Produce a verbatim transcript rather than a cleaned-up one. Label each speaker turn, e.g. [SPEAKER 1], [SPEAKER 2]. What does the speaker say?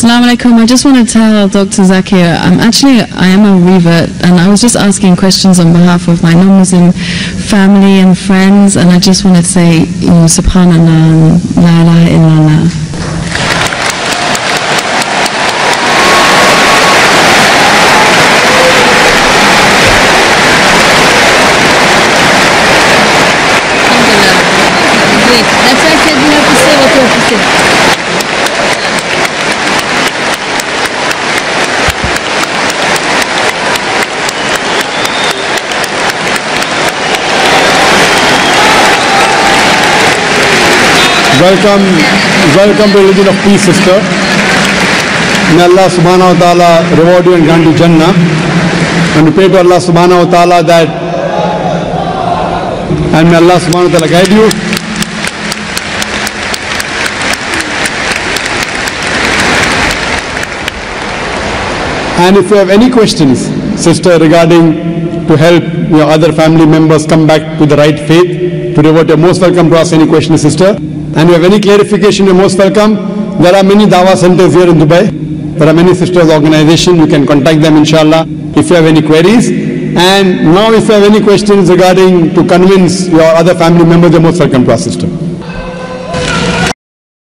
[SPEAKER 1] Assalamu alaikum. I just want to tell Doctor Zakir, I'm actually, I am a revert, and I was just asking questions on behalf of my non-Muslim family and friends, and I just wanted to say, you know, Subhanallah and La ilaha illallah.
[SPEAKER 2] That's why I said you have to say what you have to say.
[SPEAKER 3] Welcome, welcome to Religion of Peace, sister. May Allah subhanahu wa ta'ala reward you and grant you Jannah. And we pray to Allah subhanahu wa ta'ala that, and may Allah subhanahu wa ta'ala guide you. And if you have any questions, sister, regarding to help your other family members come back to the right faith, to revert, you're most welcome to ask any questions, sister. And you have any clarification, you're most welcome. There are many Dawah centers here in Dubai. There are many sisters organizations. You can contact them, inshallah, if you have any queries. And now if you have any questions regarding to convince your other family members, you're most welcome to ask, sister.